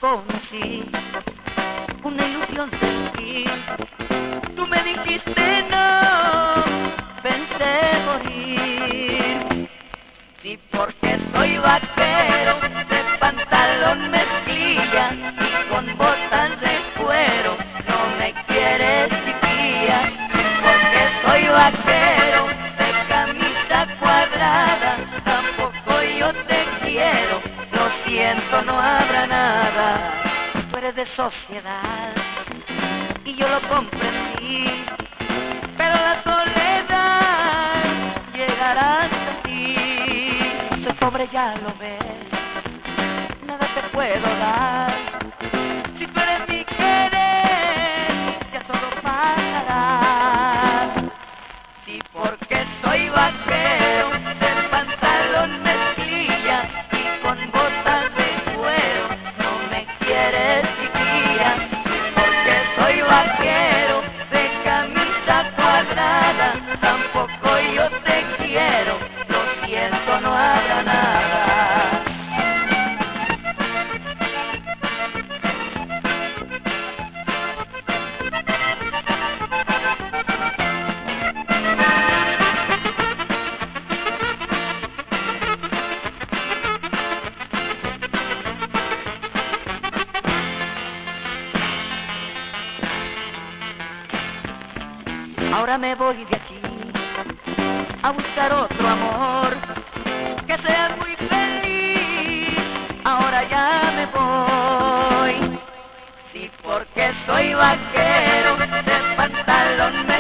conocí, una ilusión sentí. Tú me dijiste no, pensé morir. Sí, porque soy vaquero, de pantalón mezclilla y con botas de cuero. No me quieres, chiquilla. Sí, porque soy vaquero, de camisa cuadrada. Tampoco yo te quiero, lo siento, no habrá nada. Tú eres de sociedad y yo lo comprendí, pero la soledad llegará hasta ti. Soy pobre, ya lo ves, nada te puedo dar. Si tú eres mi querer, ya todo pasará. Sí, porque soy vaquero, de pantalón mezclilla y con botas de cuero. No me quieres, chiquilla. Sí, porque soy vaquero, de camisa cuadrada. Tampoco yo te quiero, lo siento, no habrá nada. Ahora me voy de aquí a buscar otro amor, que sea muy feliz. Ahora ya me voy. Sí, porque soy vaquero, de pantalón